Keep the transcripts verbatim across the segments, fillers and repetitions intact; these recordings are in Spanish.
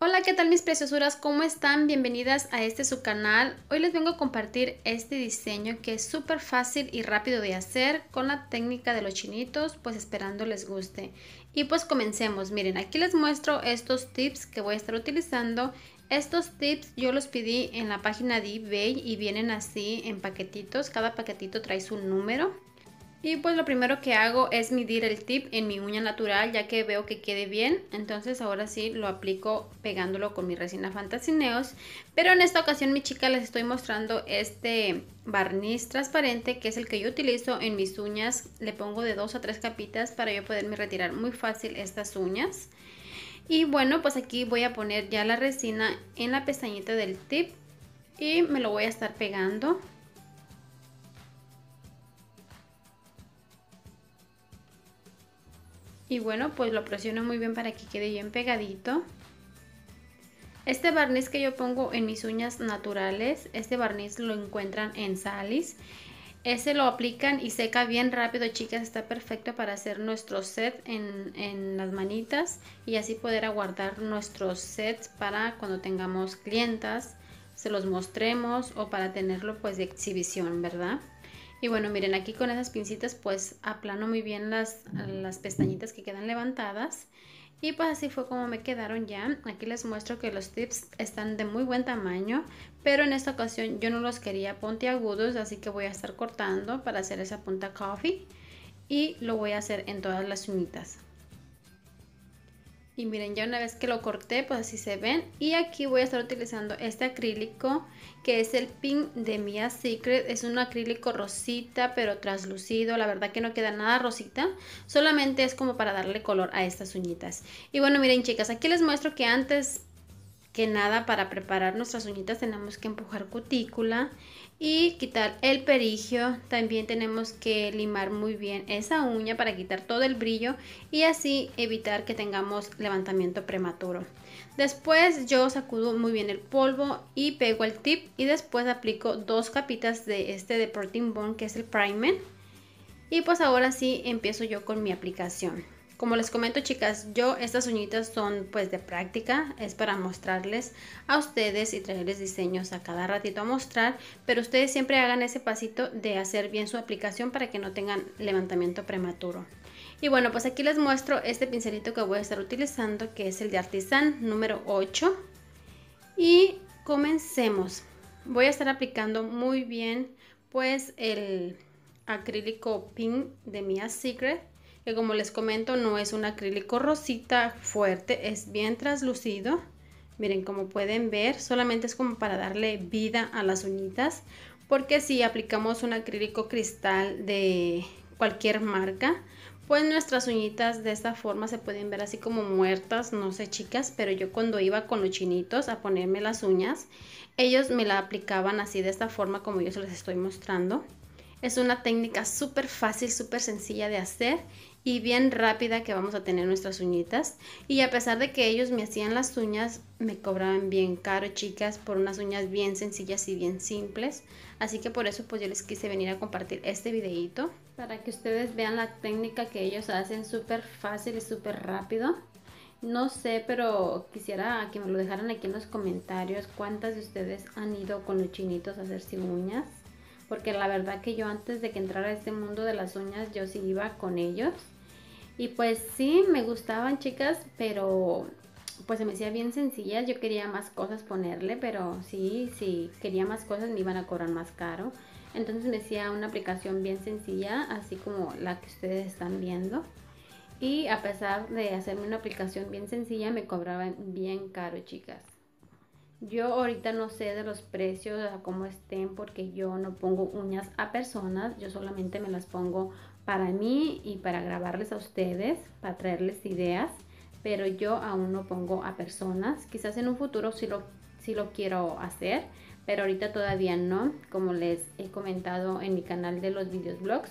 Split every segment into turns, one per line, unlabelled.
Hola, ¿qué tal mis preciosuras? ¿Cómo están? Bienvenidas a este su canal. Hoy les vengo a compartir este diseño que es súper fácil y rápido de hacer con la técnica de los chinitos, pues esperando les guste. Y pues comencemos. Miren, aquí les muestro estos tips que voy a estar utilizando. Estos tips yo los pedí en la página de eBay y vienen así en paquetitos. Cada paquetito trae su número. Y pues lo primero que hago es medir el tip en mi uña natural, ya que veo que quede bien. Entonces ahora sí lo aplico pegándolo con mi resina Fantasy Neos. Pero en esta ocasión, mi chica, les estoy mostrando este barniz transparente, que es el que yo utilizo en mis uñas. Le pongo de dos a tres capitas para yo poderme retirar muy fácil estas uñas. Y bueno, pues aquí voy a poner ya la resina en la pestañita del tip y me lo voy a estar pegando. Y bueno, pues lo presiono muy bien para que quede bien pegadito. Este barniz que yo pongo en mis uñas naturales, este barniz lo encuentran en Sally's. Ese lo aplican y seca bien rápido, chicas. Está perfecto para hacer nuestro set en, en las manitas y así poder aguardar nuestros sets para cuando tengamos clientas, se los mostremos o para tenerlo pues de exhibición, ¿verdad? Y bueno, miren, aquí con esas pincitas pues aplano muy bien las, las pestañitas que quedan levantadas. Y pues así fue como me quedaron ya. Aquí les muestro que los tips están de muy buen tamaño, pero en esta ocasión yo no los quería puntiagudos, así que voy a estar cortando para hacer esa punta coffee. Y lo voy a hacer en todas las uñitas. Y miren, ya una vez que lo corté, pues así se ven. Y aquí voy a estar utilizando este acrílico, que es el Pink de Mia Secret. Es un acrílico rosita, pero translúcido. La verdad que no queda nada rosita. Solamente es como para darle color a estas uñitas. Y bueno, miren, chicas, aquí les muestro que antes que nada, para preparar nuestras uñitas tenemos que empujar cutícula y quitar el perigio. También tenemos que limar muy bien esa uña para quitar todo el brillo y así evitar que tengamos levantamiento prematuro. Después yo sacudo muy bien el polvo y pego el tip y después aplico dos capitas de este de Protein Bond, que es el primer. Y pues ahora sí empiezo yo con mi aplicación. Como les comento, chicas, yo estas uñitas son pues de práctica, es para mostrarles a ustedes y traerles diseños a cada ratito a mostrar, pero ustedes siempre hagan ese pasito de hacer bien su aplicación para que no tengan levantamiento prematuro. Y bueno, pues aquí les muestro este pincelito que voy a estar utilizando, que es el de Artisan número ocho. Y comencemos. Voy a estar aplicando muy bien pues el acrílico Pink de Mia Secret, que como les comento no es un acrílico rosita fuerte, es bien translúcido. Miren, como pueden ver, solamente es como para darle vida a las uñitas, porque si aplicamos un acrílico cristal de cualquier marca, pues nuestras uñitas de esta forma se pueden ver así como muertas, no sé, chicas, pero yo cuando iba con los chinitos a ponerme las uñas, ellos me la aplicaban así de esta forma como yo se les estoy mostrando. Es una técnica súper fácil, súper sencilla de hacer y bien rápida que vamos a tener nuestras uñitas. Y a pesar de que ellos me hacían las uñas, me cobraban bien caro, chicas, por unas uñas bien sencillas y bien simples. Así que por eso pues yo les quise venir a compartir este videito para que ustedes vean la técnica que ellos hacen, súper fácil y súper rápido. No sé, pero quisiera que me lo dejaran aquí en los comentarios cuántas de ustedes han ido con los chinitos a hacerse uñas. Porque la verdad que yo antes de que entrara a este mundo de las uñas, yo sí iba con ellos. Y pues sí, me gustaban, chicas, pero pues se me hacía bien sencillas. Yo quería más cosas ponerle, pero sí, sí, quería más cosas me iban a cobrar más caro. Entonces me hacía una aplicación bien sencilla, así como la que ustedes están viendo. Y a pesar de hacerme una aplicación bien sencilla, me cobraban bien caro, chicas. Yo ahorita no sé de los precios, a cómo estén, porque yo no pongo uñas a personas, yo solamente me las pongo para mí y para grabarles a ustedes, para traerles ideas, pero yo aún no pongo a personas. Quizás en un futuro sí lo, sí lo quiero hacer, pero ahorita todavía no. Como les he comentado en mi canal de los videos blogs,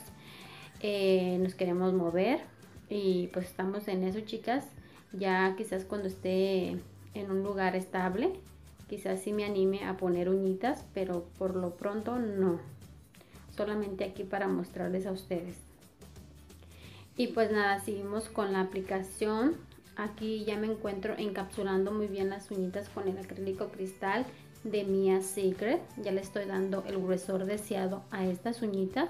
eh, nos queremos mover y pues estamos en eso, chicas. Ya quizás cuando esté en un lugar estable, quizás sí me anime a poner uñitas, pero por lo pronto no. Solamente aquí para mostrarles a ustedes. Y pues nada, seguimos con la aplicación. aquí ya me encuentro encapsulando muy bien las uñitas con el acrílico cristal de Mia Secret. Ya le estoy dando el gruesor deseado a estas uñitas.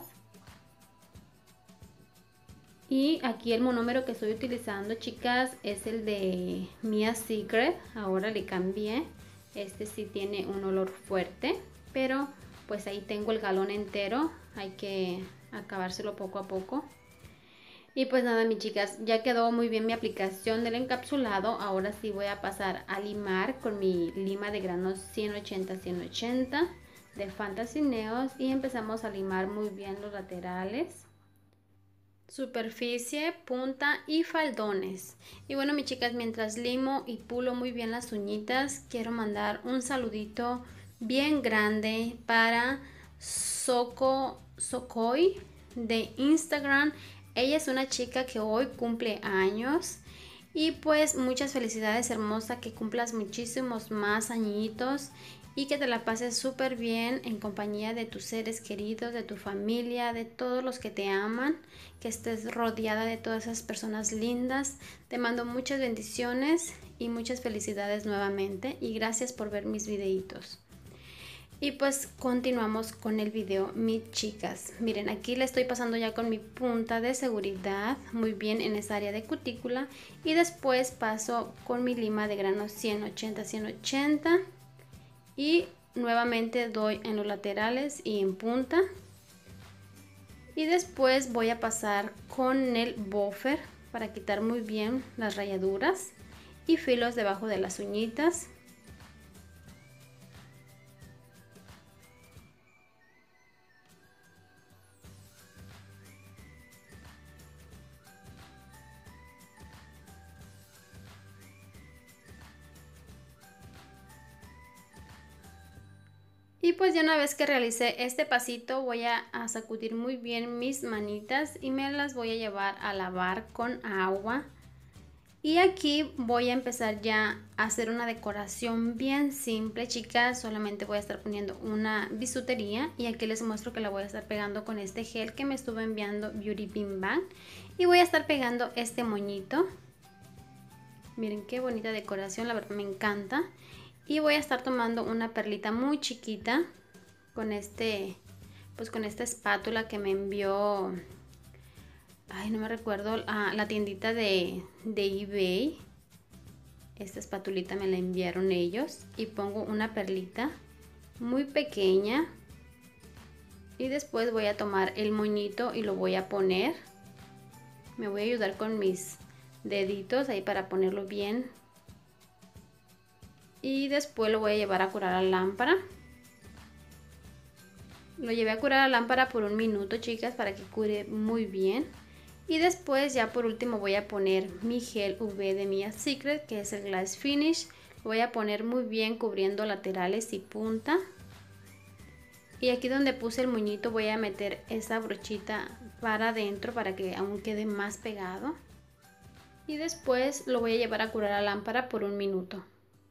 Y aquí el monómero que estoy utilizando, chicas, es el de Mia Secret. Ahora le cambié. Este sí tiene un olor fuerte, pero pues ahí tengo el galón entero. Hay que acabárselo poco a poco. Y pues nada, mis chicas, ya quedó muy bien mi aplicación del encapsulado. Ahora sí voy a pasar a limar con mi lima de granos ciento ochenta ciento ochenta de Fantasy Neos. Y empezamos a limar muy bien los laterales, superficie, punta y faldones. Y bueno, mis chicas, mientras limo y pulo muy bien las uñitas, quiero mandar un saludito bien grande para Soko Sokoi de Instagram. Ella es una chica que hoy cumple años. Y pues muchas felicidades, hermosa, que cumplas muchísimos más añitos y que te la pases súper bien en compañía de tus seres queridos, de tu familia, de todos los que te aman, que estés rodeada de todas esas personas lindas. Te mando muchas bendiciones y muchas felicidades nuevamente, y gracias por ver mis videitos. Y pues continuamos con el video, mis chicas. Miren, aquí le estoy pasando ya con mi punta de seguridad muy bien en esa área de cutícula, y después paso con mi lima de granos ciento ochenta ciento ochenta y nuevamente doy en los laterales y en punta. Y después voy a pasar con el buffer para quitar muy bien las rayaduras y filos debajo de las uñitas. Y pues ya una vez que realicé este pasito, voy a, a sacudir muy bien mis manitas y me las voy a llevar a lavar con agua. Y aquí voy a empezar ya a hacer una decoración bien simple, chicas. Solamente voy a estar poniendo una bisutería, y aquí les muestro que la voy a estar pegando con este gel que me estuvo enviando Beauty Bim Bam. Y voy a estar pegando este moñito. Miren qué bonita decoración, la verdad me encanta. Y voy a estar tomando una perlita muy chiquita con este, pues con esta espátula que me envió, ay, no me recuerdo, ah, la tiendita de, de eBay. Esta espatulita me la enviaron ellos, y pongo una perlita muy pequeña. Y después voy a tomar el moñito y lo voy a poner. Me voy a ayudar con mis deditos ahí para ponerlo bien. Y después lo voy a llevar a curar a la lámpara. Lo llevé a curar a la lámpara por un minuto, chicas, para que cure muy bien. Y después ya por último voy a poner mi gel U V de Mia Secret, que es el Glass Finish. Lo voy a poner muy bien cubriendo laterales y punta. Y aquí donde puse el moñito voy a meter esa brochita para adentro para que aún quede más pegado. Y después lo voy a llevar a curar a la lámpara por un minuto.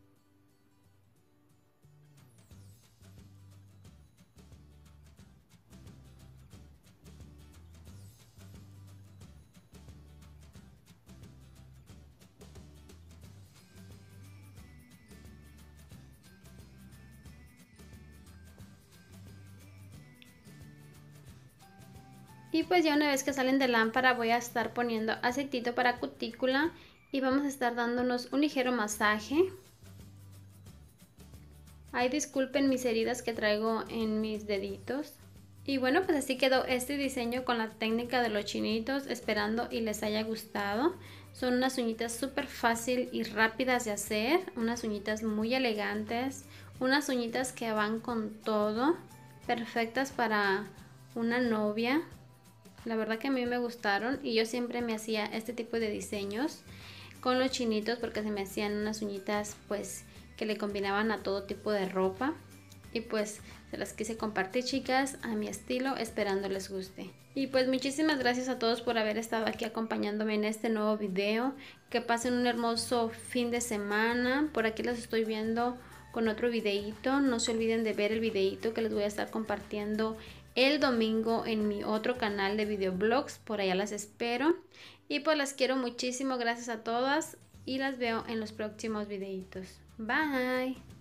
Y pues ya una vez que salen de lámpara voy a estar poniendo aceitito para cutícula y vamos a estar dándonos un ligero masaje. Ay, disculpen mis heridas que traigo en mis deditos. Y bueno, pues así quedó este diseño con la técnica de los chinitos, esperando y les haya gustado. Son unas uñitas súper fácil y rápidas de hacer, unas uñitas muy elegantes, unas uñitas que van con todo, perfectas para una novia. La verdad que a mí me gustaron, y yo siempre me hacía este tipo de diseños con los chinitos porque se me hacían unas uñitas pues que le combinaban a todo tipo de ropa. Y pues se las quise compartir, chicas, a mi estilo, esperando les guste. Y pues muchísimas gracias a todos por haber estado aquí acompañándome en este nuevo video. Que pasen un hermoso fin de semana. Por aquí los estoy viendo con otro videito. No se olviden de ver el videito que les voy a estar compartiendo el domingo en mi otro canal de videoblogs. Por allá las espero. Y pues las quiero muchísimo. Gracias a todas. y las veo en los próximos videitos. Bye.